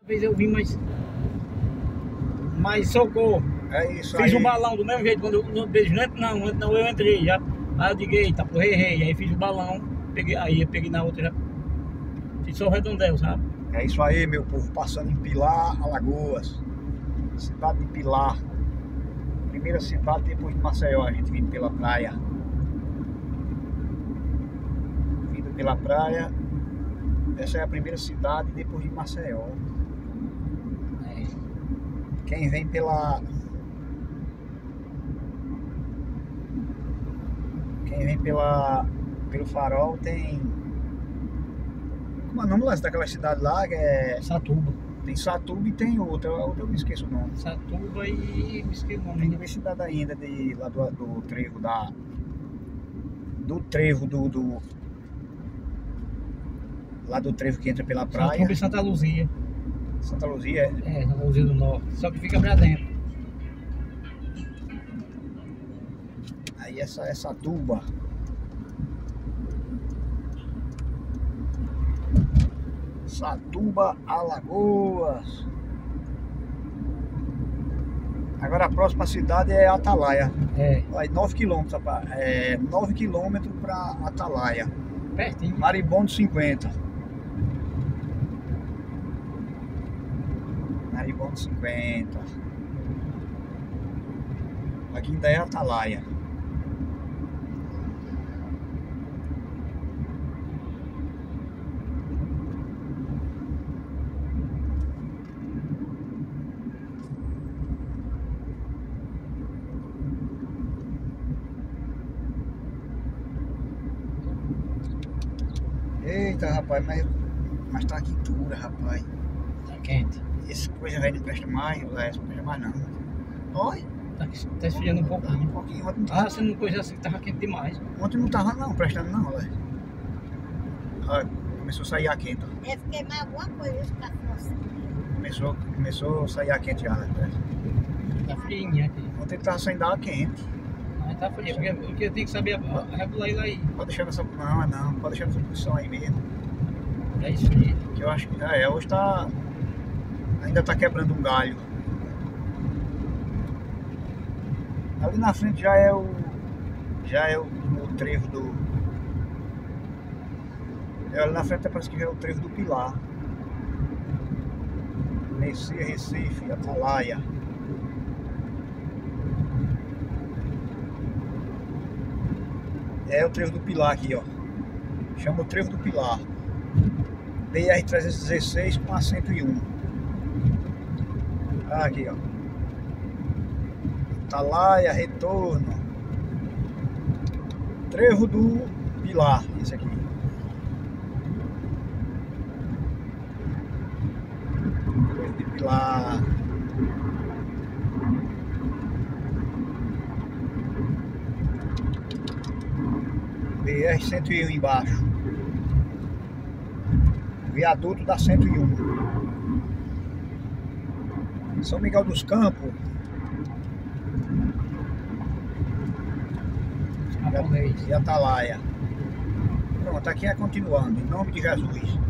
Depois eu vim mais socorro. É isso Fiz aí. um balão do mesmo jeito, quando eu vejo, não, eu entrei já. Aí eu digo, eita, porra, errei. Aí fiz o balão, aí eu peguei na outra já. Fiz só o redondel, sabe? É isso aí, meu povo, passando em Pilar, Alagoas. Cidade de Pilar. Primeira cidade depois de Maceió, a gente vindo pela praia. Vindo pela praia. Essa é a primeira cidade depois de Maceió. É. Quem vem pelo Farol tem... Como é o nome lá daquela cidade lá? Que é... Satuba. Tem Satuba e tem outra eu me esqueço o nome. Satuba e me esqueci o nome. Tem duas cidades ainda lá do trevo da... Do trevo lá do trevo que entra pela praia. Satuba e Santa Luzia. Santa Luzia É, Santa Luzia do Norte. Só que fica pra dentro. Aí essa é Satuba. Satuba, Alagoas. Agora a próxima cidade é Atalaia. É. Vai 9 km, rapaz. 9 km para Atalaia. Pertinho. Maribondo 50. Maribondo 50. Aqui ainda é Atalaia. Eita, rapaz, mas tá aqui dura, rapaz. Tá quente. Essa coisa velho não presta mais, não presta mais não. Olha. Tá esfriando um Tá um pouquinho. pouquinho. Ontem não tava, Ah, você não coisa assim que tava quente demais. ontem não tava não, prestando não, olha. Olha, começou a sair a quente. Deve queimar alguma coisa isso pra força. Começou a sair a quente já, né? Tá friinha aqui. Ontem tava saindo água quente. Mas tá frio, porque eu tenho que saber regular ele aí. Pode deixar nessa. Não, pode deixar nessa posição aí mesmo. É isso aí. Que eu acho que hoje tá. Ainda tá quebrando um galho. Ali na frente já é o trevo do. Ali na frente parece que já é o trevo do Pilar. Messias, Recife, Atalaia. É o trevo do Pilar aqui, ó. Chama o trevo do Pilar. BR-316 com a 101. Aqui, ó. Atalaia, retorno. Trevo do Pilar, esse aqui. Trevo do Pilar. BR-101 embaixo. Viaduto da 101. São Miguel dos Campos. E Atalaia. Pronto, aqui é continuando, em nome de Jesus.